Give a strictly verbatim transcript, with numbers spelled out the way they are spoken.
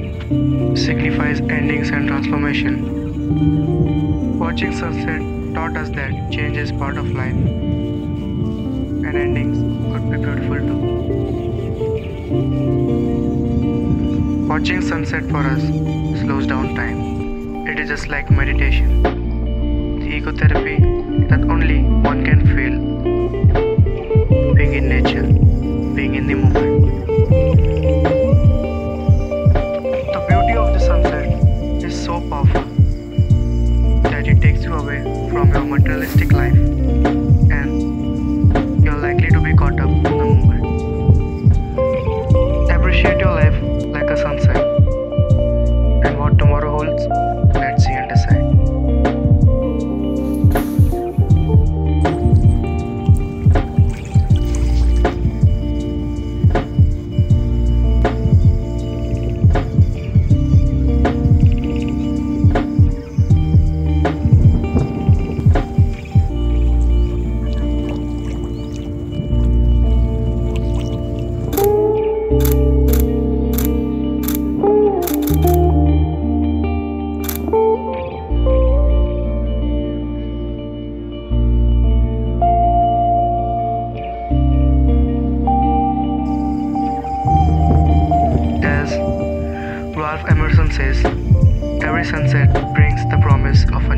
signifies endings and transformation. Watching sunset taught us that change is part of life, and endings could be beautiful too. Watching sunset for us slows down time. It is just like meditation, the ecotherapy that only one can feel, being in nature, being in the moment. The beauty of the sunset is so powerful that it takes you away from your materialistic life and you're likely to be caught up in the moment. Appreciate your life like a sunset, and what tomorrow holds, let's see and decide. Ralph Emerson says, every sunset brings the promise of a